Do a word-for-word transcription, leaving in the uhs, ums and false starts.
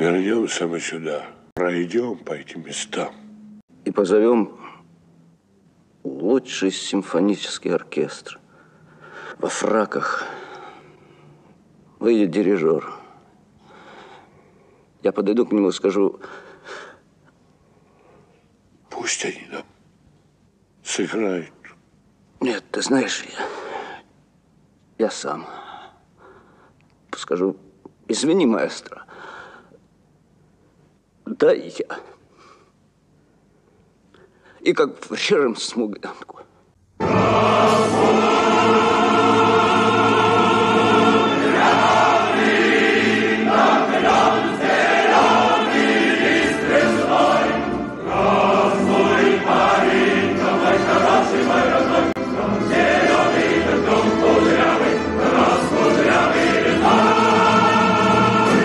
Вернемся мы сюда, пройдем по этим местам. И позовем лучший симфонический оркестр. Во фраках выйдет дирижер. Я подойду к нему и скажу: пусть они нам сыграют. Нет, ты знаешь, я, я сам скажу: извини, маэстро, да и я. И как врежем смуглянку.